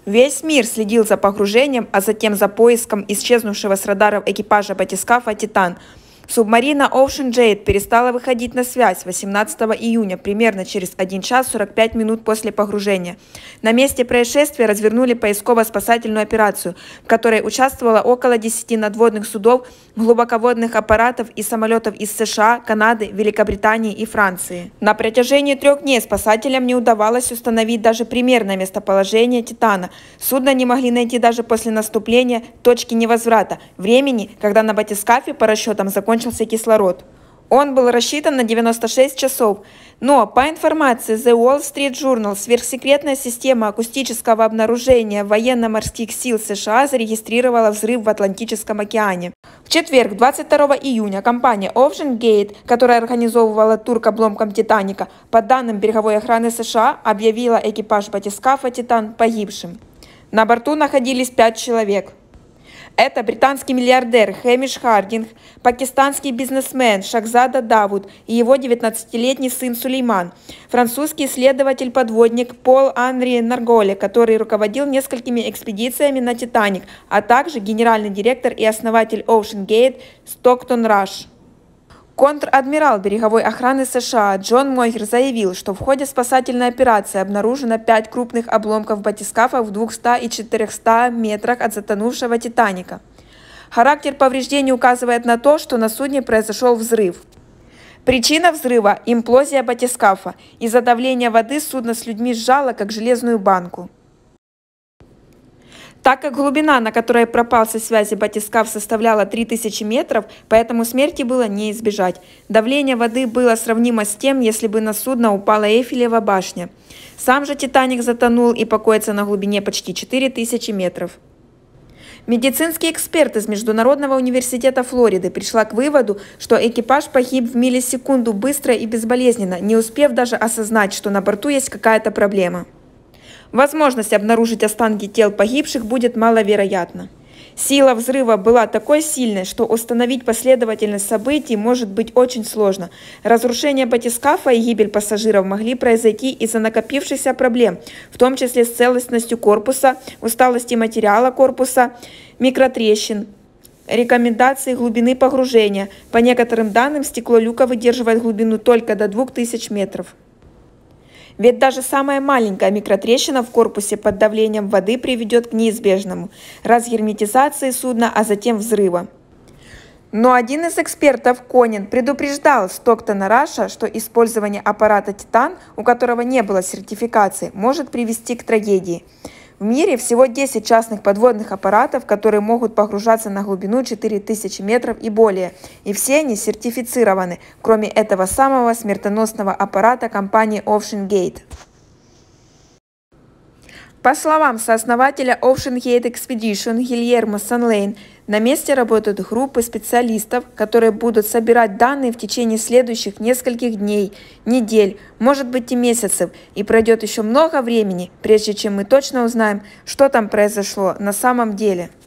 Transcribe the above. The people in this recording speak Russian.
Весь мир следил за погружением, а затем за поиском исчезнувшего с радаров экипажа батискафа «Титан». Субмарина Ocean Gate перестала выходить на связь 18 июня, примерно через 1 час 45 минут после погружения. На месте происшествия развернули поисково-спасательную операцию, в которой участвовало около 10 надводных судов, глубоководных аппаратов и самолетов из США, Канады, Великобритании и Франции. На протяжении 3 дней спасателям не удавалось установить даже примерное местоположение «Титана». Судно не могли найти даже после наступления точки невозврата, времени, когда на батискафе по расчетам закончился кислород. Он был рассчитан на 96 часов, но по информации The Wall Street Journal, сверхсекретная система акустического обнаружения военно-морских сил США зарегистрировала взрыв в Атлантическом океане. В четверг, 22 июня, компания Ocean Gate, которая организовывала тур к обломкам «Титаника», по данным береговой охраны США, объявила экипаж батискафа «Титан» погибшим. На борту находились 5 человек. Это британский миллиардер Хэмиш Хардинг, пакистанский бизнесмен Шахзада Давуд и его 19-летний сын Сулейман, французский исследователь-подводник Пол Анри Нарголе, который руководил несколькими экспедициями на «Титаник», а также генеральный директор и основатель Ocean Gate Стоктон Раш. Контр-адмирал береговой охраны США Джон Мойер заявил, что в ходе спасательной операции обнаружено 5 крупных обломков батискафа в 200 и 400 метрах от затонувшего «Титаника». Характер повреждений указывает на то, что на судне произошел взрыв. Причина взрыва – имплозия батискафа. Из-за давления воды судно с людьми сжало, как железную банку. Так как глубина, на которой пропал со связи батискаф, составляла 3000 метров, поэтому смерти было не избежать. Давление воды было сравнимо с тем, если бы на судно упала Эйфелева башня. Сам же «Титаник» затонул и покоится на глубине почти 4000 метров. Медицинский эксперт из Международного университета Флориды пришла к выводу, что экипаж погиб в миллисекунду быстро и безболезненно, не успев даже осознать, что на борту есть какая-то проблема. Возможность обнаружить останки тел погибших будет маловероятна. Сила взрыва была такой сильной, что установить последовательность событий может быть очень сложно. Разрушение батискафа и гибель пассажиров могли произойти из-за накопившихся проблем, в том числе с целостностью корпуса, усталости материала корпуса, микротрещин. Рекомендации глубины погружения. По некоторым данным, стекло люка выдерживает глубину только до 2000 метров. Ведь даже самая маленькая микротрещина в корпусе под давлением воды приведет к неизбежному разгерметизации судна, а затем взрыва. Но один из экспертов, Конин, предупреждал Стоктона Раша, что использование аппарата «Титан», у которого не было сертификации, может привести к трагедии. В мире всего 10 частных подводных аппаратов, которые могут погружаться на глубину 4000 метров и более, и все они сертифицированы, кроме этого самого смертоносного аппарата компании Ocean Gate. По словам сооснователя Ocean Gate Expedition Гильермо Санлейн, на месте работают группы специалистов, которые будут собирать данные в течение следующих нескольких дней, недель, может быть и месяцев, и пройдет еще много времени, прежде чем мы точно узнаем, что там произошло на самом деле.